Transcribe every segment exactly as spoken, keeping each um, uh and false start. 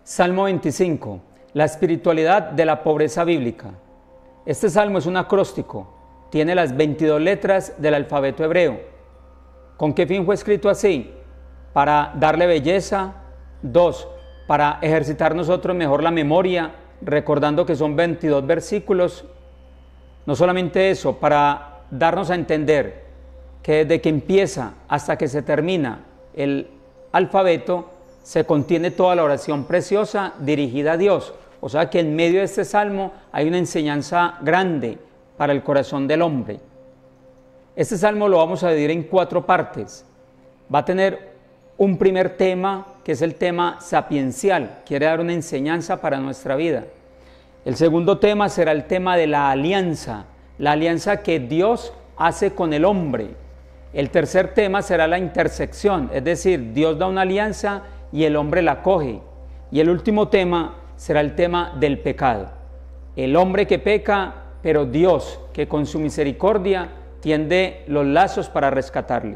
Salmo veinticinco, la espiritualidad de la pobreza bíblica. Este salmo es un acróstico, tiene las veintidós letras del alfabeto hebreo. ¿Con qué fin fue escrito así? Para darle belleza. Dos, para ejercitar nosotros mejor la memoria, recordando que son veintidós versículos. No solamente eso, para darnos a entender que desde que empieza hasta que se termina el alfabeto, se contiene toda la oración preciosa dirigida a Dios. O sea que en medio de este salmo hay una enseñanza grande para el corazón del hombre. Este salmo lo vamos a dividir en cuatro partes. Va a tener un primer tema, que es el tema sapiencial, quiere dar una enseñanza para nuestra vida. El segundo tema será el tema de la alianza, la alianza que Dios hace con el hombre. El tercer tema será la intersección, es decir, Dios da una alianza y el hombre la coge. Y el último tema será el tema del pecado. El hombre que peca, pero Dios que con su misericordia tiende los lazos para rescatarle.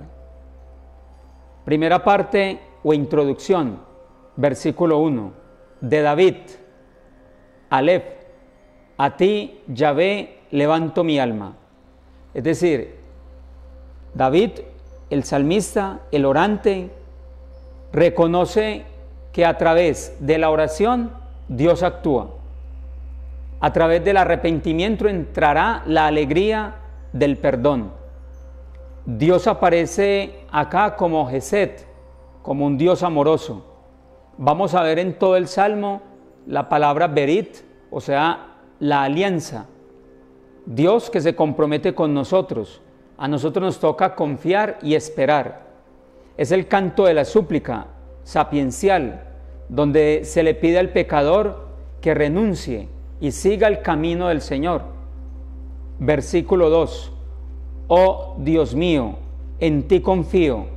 Primera parte o introducción, versículo uno, de David, Alef, a ti, Yahvé, levanto mi alma. Es decir, David, el salmista, el orante, reconoce que a través de la oración Dios actúa. A través del arrepentimiento entrará la alegría del perdón. Dios aparece acá como Gesed, como un Dios amoroso. Vamos a ver en todo el Salmo la palabra Berit, o sea, la alianza. Dios que se compromete con nosotros. A nosotros nos toca confiar y esperar. Es el canto de la súplica sapiencial, donde se le pide al pecador que renuncie y siga el camino del Señor. Versículo dos. Oh Dios mío, en ti confío,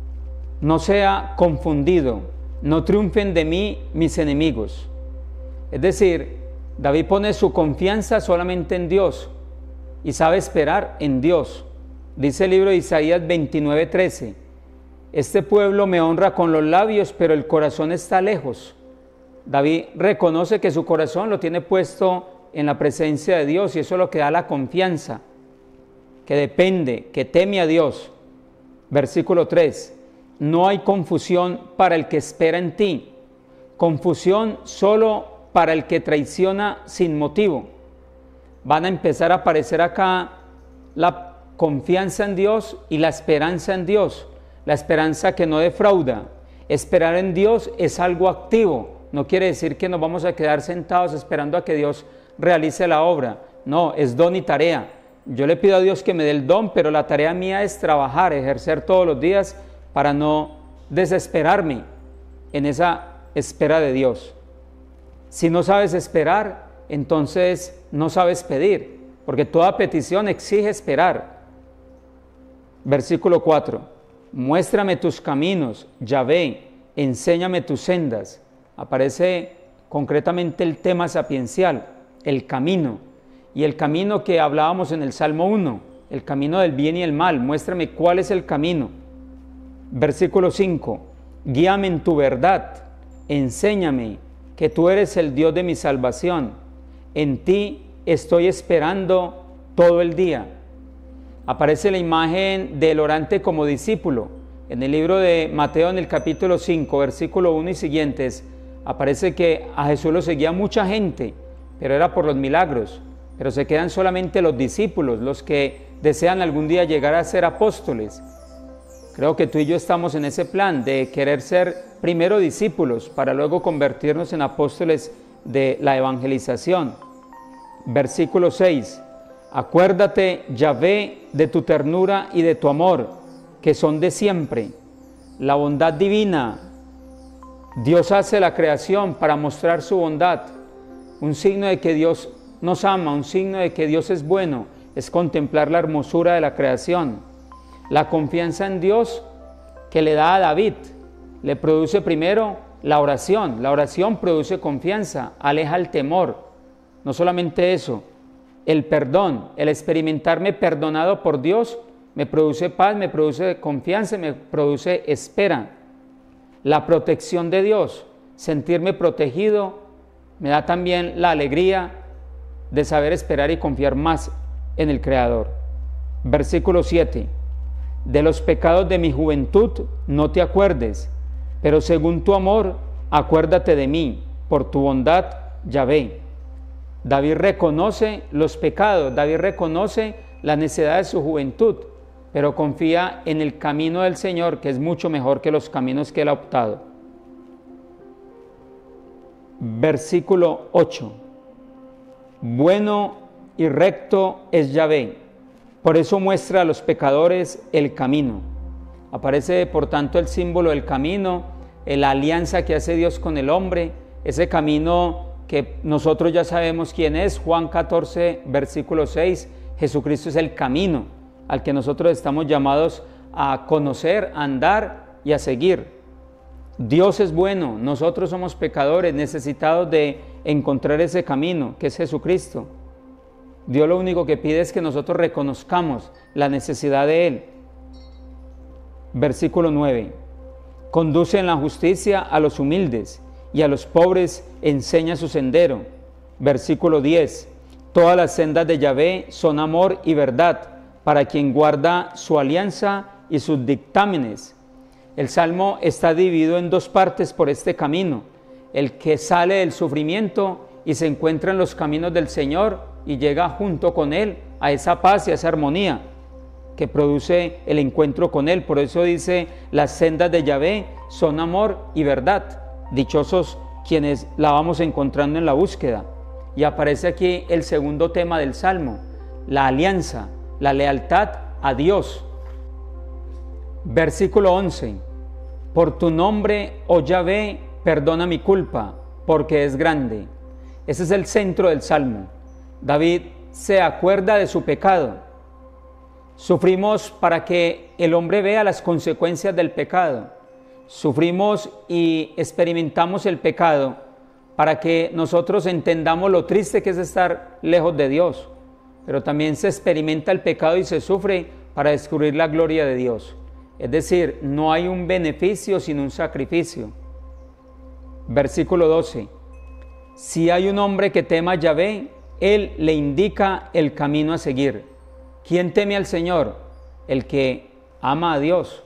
no sea confundido, no triunfen de mí mis enemigos. Es decir, David pone su confianza solamente en Dios y sabe esperar en Dios. Dice el libro de Isaías veintinueve, trece, este pueblo me honra con los labios, pero el corazón está lejos. David reconoce que su corazón lo tiene puesto en la presencia de Dios y eso es lo que da la confianza, que depende, que teme a Dios. Versículo tres, no hay confusión para el que espera en ti, confusión solo para el que traiciona sin motivo. Van a empezar a aparecer acá la confianza en Dios y la esperanza en Dios, la esperanza que no defrauda. Esperar en Dios es algo activo, no quiere decir que nos vamos a quedar sentados esperando a que Dios realice la obra, no, es don y tarea. Yo le pido a Dios que me dé el don, pero la tarea mía es trabajar, ejercer todos los días para no desesperarme en esa espera de Dios. Si no sabes esperar, entonces no sabes pedir, porque toda petición exige esperar. Versículo cuatro, muéstrame tus caminos, Yahvé, enséñame tus sendas. Aparece concretamente el tema sapiencial, el camino. Y el camino que hablábamos en el Salmo uno, el camino del bien y el mal, muéstrame cuál es el camino. Versículo cinco, guíame en tu verdad, enséñame que tú eres el Dios de mi salvación, en ti estoy esperando todo el día. Aparece la imagen del orante como discípulo. En el libro de Mateo, en el capítulo cinco, versículo uno y siguientes, aparece que a Jesús lo seguía mucha gente, pero era por los milagros. Pero se quedan solamente los discípulos, los que desean algún día llegar a ser apóstoles. Creo que tú y yo estamos en ese plan de querer ser primero discípulos para luego convertirnos en apóstoles de la evangelización. Versículo seis. Acuérdate, Yahvé, de tu ternura y de tu amor, que son de siempre. La bondad divina. Dios hace la creación para mostrar su bondad. Un signo de que Dios nos ama, un signo de que Dios es bueno, es contemplar la hermosura de la creación. La confianza en Dios que le da a David, le produce primero la oración. La oración produce confianza, aleja el temor. No solamente eso, el perdón, el experimentarme perdonado por Dios, me produce paz, me produce confianza, me produce espera. La protección de Dios, sentirme protegido, me da también la alegría de saber esperar y confiar más en el Creador. Versículo siete. De los pecados de mi juventud no te acuerdes, pero según tu amor, acuérdate de mí, por tu bondad, Yahvé. David reconoce los pecados, David reconoce la necedad de su juventud, pero confía en el camino del Señor, que es mucho mejor que los caminos que él ha optado. Versículo ocho. Bueno y recto es Yahvé, por eso muestra a los pecadores el camino. Aparece por tanto el símbolo del camino, la alianza que hace Dios con el hombre, ese camino que nosotros ya sabemos quién es. Juan catorce, versículo seis, Jesucristo es el camino al que nosotros estamos llamados a conocer, a andar y a seguir. Dios es bueno, nosotros somos pecadores necesitados de encontrar ese camino que es Jesucristo. Dios lo único que pide es que nosotros reconozcamos la necesidad de Él. Versículo nueve. Conduce en la justicia a los humildes y a los pobres enseña su sendero. Versículo diez. Todas las sendas de Yahvé son amor y verdad para quien guarda su alianza y sus dictámenes. El Salmo está dividido en dos partes por este camino. El que sale del sufrimiento y se encuentra en los caminos del Señor y llega junto con Él a esa paz y a esa armonía que produce el encuentro con Él. Por eso dice, las sendas de Yahvé son amor y verdad. Dichosos quienes la vamos encontrando en la búsqueda. Y aparece aquí el segundo tema del Salmo, la alianza, la lealtad a Dios. Versículo once. Por tu nombre, oh Yahvé, perdona mi culpa, porque es grande. Ese es el centro del Salmo. David se acuerda de su pecado. Sufrimos para que el hombre vea las consecuencias del pecado. Sufrimos y experimentamos el pecado para que nosotros entendamos lo triste que es estar lejos de Dios. Pero también se experimenta el pecado y se sufre para descubrir la gloria de Dios. Es decir, no hay un beneficio sin un sacrificio. Versículo doce. Si hay un hombre que tema a Yahvé, Él le indica el camino a seguir. ¿Quién teme al Señor? El que ama a Dios.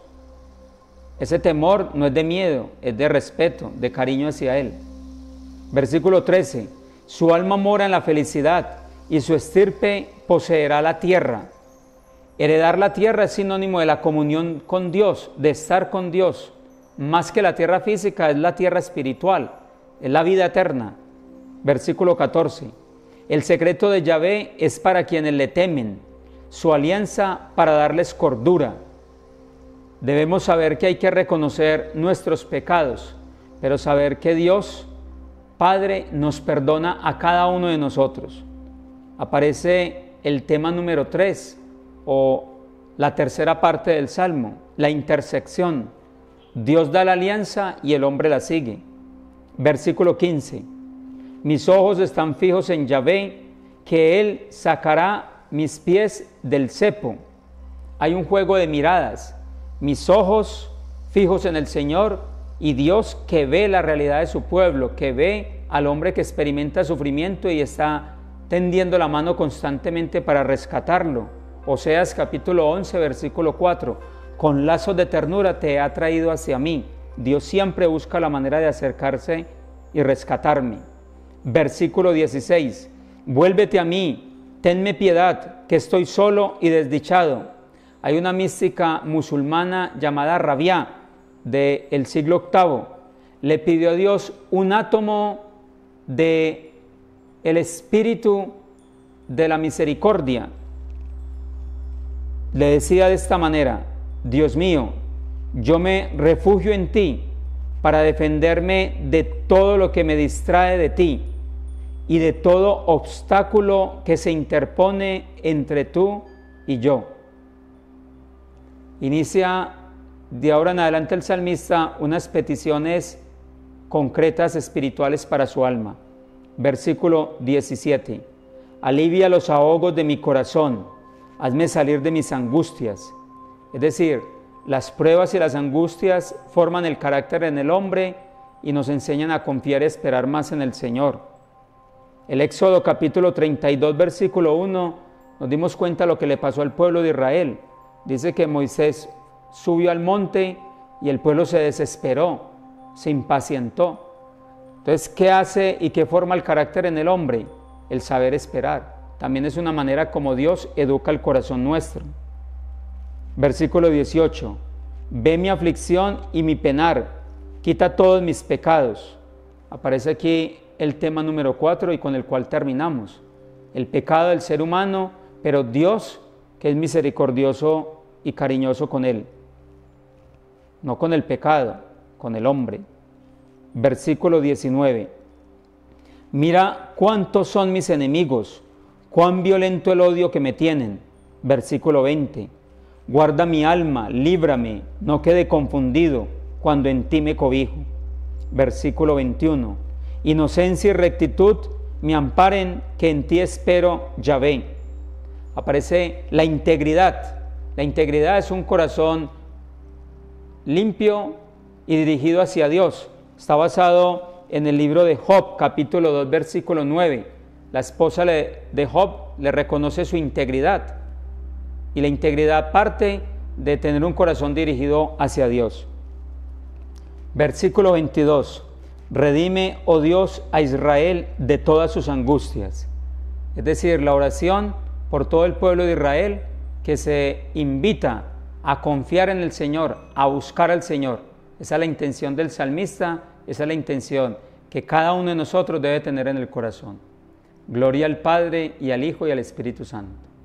Ese temor no es de miedo, es de respeto, de cariño hacia Él. Versículo trece. Su alma mora en la felicidad y su estirpe poseerá la tierra. Heredar la tierra es sinónimo de la comunión con Dios, de estar con Dios. Más que la tierra física, es la tierra espiritual, es la vida eterna. Versículo catorce. El secreto de Yahvé es para quienes le temen, su alianza para darles cordura. Debemos saber que hay que reconocer nuestros pecados, pero saber que Dios, Padre, nos perdona a cada uno de nosotros. Aparece el tema número tres, o la tercera parte del Salmo, la intersección. Dios da la alianza y el hombre la sigue. Versículo quince. Mis ojos están fijos en Yahvé, que Él sacará mis pies del cepo. Hay un juego de miradas. Mis ojos fijos en el Señor y Dios que ve la realidad de su pueblo, que ve al hombre que experimenta sufrimiento y está tendiendo la mano constantemente para rescatarlo. Oseas capítulo once, versículo cuatro. Con lazos de ternura te ha traído hacia mí. Dios siempre busca la manera de acercarse y rescatarme. Versículo dieciséis. Vuélvete a mí, tenme piedad, que estoy solo y desdichado. Hay una mística musulmana llamada Rabia del siglo octavo. Le pidió a Dios un átomo de el espíritu de la misericordia. Le decía de esta manera: Dios mío, yo me refugio en ti para defenderme de todo lo que me distrae de ti y de todo obstáculo que se interpone entre tú y yo. Inicia de ahora en adelante el salmista unas peticiones concretas espirituales para su alma. Versículo diecisiete. Alivia los ahogos de mi corazón, hazme salir de mis angustias. Es decir, las pruebas y las angustias forman el carácter en el hombre y nos enseñan a confiar y esperar más en el Señor. El Éxodo capítulo treinta y dos versículo uno nos dimos cuenta de lo que le pasó al pueblo de Israel. Dice que Moisés subió al monte y el pueblo se desesperó, se impacientó. Entonces, ¿qué hace y qué forma el carácter en el hombre? El saber esperar. También es una manera como Dios educa el corazón nuestro. Versículo dieciocho. Ve mi aflicción y mi penar, quita todos mis pecados. Aparece aquí el tema número cuatro y con el cual terminamos. El pecado del ser humano, pero Dios que es misericordioso y cariñoso con él. No con el pecado, con el hombre. Versículo diecinueve. Mira cuántos son mis enemigos, cuán violento el odio que me tienen. Versículo veinte. Guarda mi alma, líbrame, no quede confundido cuando en ti me cobijo. Versículo veintiuno. Inocencia y rectitud me amparen, que en ti espero, Yahvé. Aparece la integridad. La integridad es un corazón limpio y dirigido hacia Dios. Está basado en el libro de Job, capítulo dos, versículo nueve. La esposa de Job le reconoce su integridad. Y la integridad parte de tener un corazón dirigido hacia Dios. Versículo veintidós. Redime, oh Dios, a Israel de todas sus angustias. Es decir, la oración por todo el pueblo de Israel que se invita a confiar en el Señor, a buscar al Señor. Esa es la intención del salmista, esa es la intención que cada uno de nosotros debe tener en el corazón. Gloria al Padre y al Hijo y al Espíritu Santo.